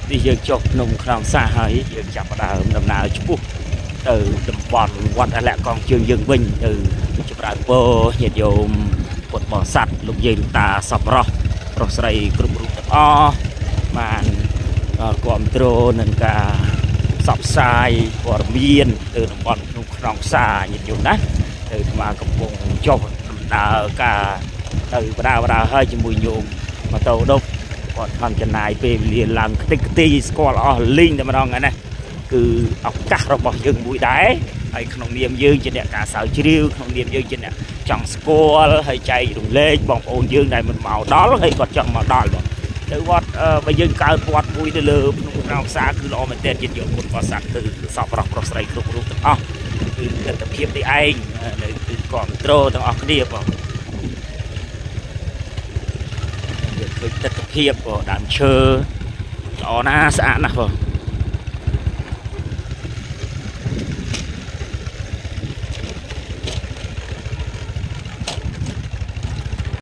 នេះយើងចុះភ្នំខ្នងសាហើយយើងចាប់ផ្ដើមដំណើរឆ្ពោះទៅតំបន់វត្តអាលៈកងជើងយើងវិញទៅចម្រើនពរញាតិញោមពុទ្ធបរិស័ទលោកយាយលោកតាសប្បុរសប្រុសស្រីគ្រប់រូបទាំងអស់បានគ្រប់គ្រងនឹងការផ្សព្វផ្សាយព័ត៌មានទៅតំបន់ភ្នំខ្នងសាញាតិញោមណាទៅស្មាកំពុងចុះដំណើរការទៅបដាហើយជាមួយញោមម៉ូតូដប់គាត់ខំចំណាយពេលវេលាឡើងខ្ទេចខ្ទីស្គាល់អស់លីងតែម្ដងហ្នឹងណាគឺឱកាសរបស់យើងមួយដែរហើយក្នុងនាមយើងជាអ្នកការសើជ្រាវក្នុងនាមយើងជាអ្នកចង់ស្គាល់ហើយចែករំលែកបងប្អូនយើងដែលមិនមកដល់ហើយគាត់ចង់មកដល់បងទៅវត្តបើយើងកើតវត្តមួយទៅលើភ្នំខ្នងសាគឺល្អមែនទែនជាយកពុទ្ធបរិស័ទគឺសពប្រុសស្រីគ្រប់រូបទាំងអស់គឺទស្សនវិជ្ជានេះឯងនៅគឺគ្រប់គ្រងទាំងអស់គ្នាបងឃើញទស្សនវិជ្ជាដើមឈើល្អណាស់ស្អាតណាស់បង